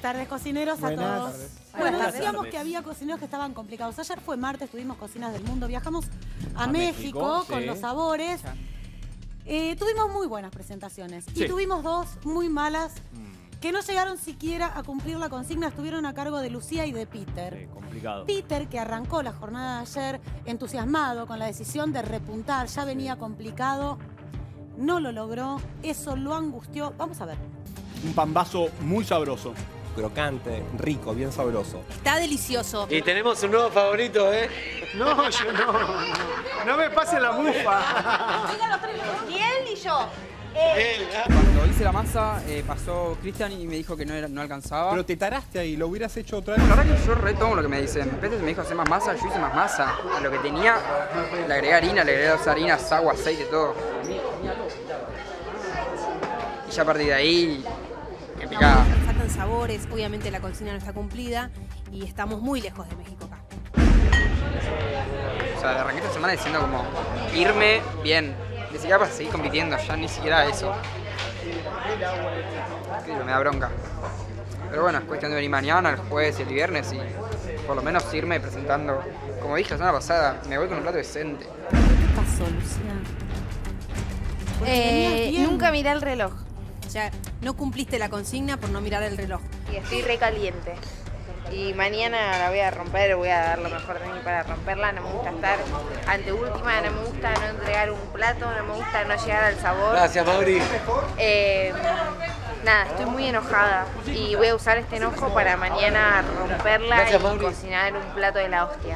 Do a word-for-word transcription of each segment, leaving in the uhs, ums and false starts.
tardes, cocineros, Buenas a todos. tardes. Bueno, Buenas decíamos tardes. que había cocineros que estaban complicados. Ayer fue martes, tuvimos Cocinas del Mundo, viajamos a, A México, México, con sí. los sabores. Eh, tuvimos muy buenas presentaciones y Sí. tuvimos dos muy malas Mm, que no llegaron siquiera a cumplir la consigna, estuvieron a cargo de Lucía y de Peter. sí, complicado. Peter, que arrancó la jornada de ayer entusiasmado con la decisión de repuntar, ya venía complicado, no lo logró, eso lo angustió. Vamos a ver. Un pambazo muy sabroso. Crocante, rico, bien sabroso. Está delicioso. Y tenemos un nuevo favorito, ¿eh? No, yo no, no. No me pase la mufa. Y él y yo. Él, ¿ah? Cuando hice la masa, eh, pasó Cristian y me dijo que no, era, no alcanzaba. Pero te taraste ahí, lo hubieras hecho otra la vez. verdad que yo retomo lo que me dicen. Pepe me dijo hacer más masa, yo hice más masa. A lo que tenía, le agregué harina, le agregué dos harinas, agua, aceite, todo. Y ya a partir de ahí, que picaba. Faltan sabores, obviamente la cocina no está cumplida y estamos muy lejos de México acá. O sea, le arranqué esta semana diciendo como irme bien. Ni siquiera para seguir compitiendo, ya ni siquiera eso. Que me da bronca. Pero bueno, es cuestión de venir mañana, el jueves y el viernes y por lo menos irme presentando. Como dije la semana pasada, me voy con un plato decente. ¿Qué pasó, Lucía? Porque venías Eh, bien. nunca miré el reloj O sea, no cumpliste la consigna por no mirar el reloj. y estoy recaliente. Y mañana la voy a romper, voy a dar lo mejor de mí para romperla. No me gusta estar anteúltima, no me gusta no entregar un plato, no me gusta no llegar al sabor. Gracias, Mauri. Eh, nada, estoy muy enojada y voy a usar este enojo para mañana romperla Gracias, y Mauri. cocinar un plato de la hostia.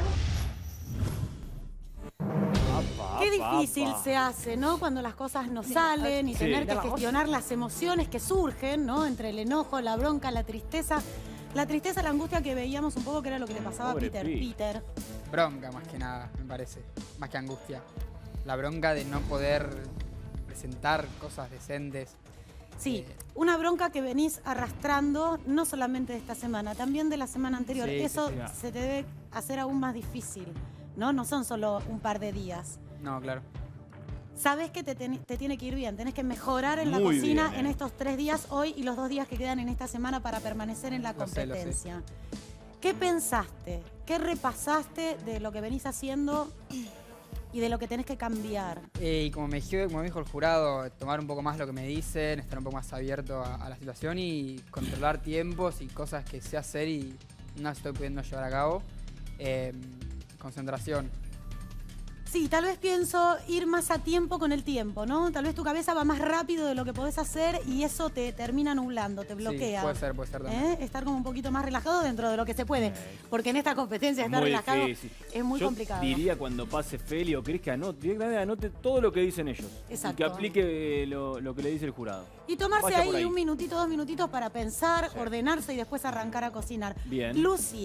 Qué difícil se hace, ¿no? Cuando las cosas no salen y Sí. tener que gestionar las emociones que surgen, ¿no? Entre el enojo, la bronca, la tristeza. La tristeza, la angustia que veíamos un poco que era lo que le pasaba Pobre a Peter. Pi. Peter. Bronca más que nada, me parece. Más que angustia. La bronca de no poder presentar cosas decentes. Sí, Eh, una bronca que venís arrastrando no solamente de esta semana, también de la semana anterior. Sí, sí, Eso sí. se te debe hacer aún más difícil, ¿no? No son solo un par de días. No, claro. Sabes que te, ten- te tiene que ir bien, tenés que mejorar en la Muy cocina bien, en eh. estos tres días, hoy y los dos días que quedan en esta semana para permanecer en la Lo sé, lo sé. competencia. ¿Qué pensaste? ¿Qué repasaste de lo que venís haciendo y de lo que tenés que cambiar? Eh, y como me, dijo, como me dijo el jurado, tomar un poco más lo que me dicen, estar un poco más abierto a, a la situación y controlar tiempos y cosas que sé hacer y no las estoy pudiendo llevar a cabo. Eh, concentración. Sí, tal vez pienso ir más a tiempo con el tiempo, ¿no? Tal vez tu cabeza va más rápido de lo que podés hacer y eso te termina nublando, te bloquea. Sí, puede ser, puede ser también. ¿Eh? Estar como un poquito más relajado dentro de lo que se puede. Porque en esta competencia estar Muy relajado difícil. es muy Yo complicado. diría cuando pase Feli o Cris que anote, directamente anote todo lo que dicen ellos. Exacto. Y que aplique eh, lo, lo que le dice el jurado. Y tomarse Vaya por ahí ahí. un minutito, dos minutitos para pensar, ordenarse y después arrancar a cocinar. Bien. Lucía.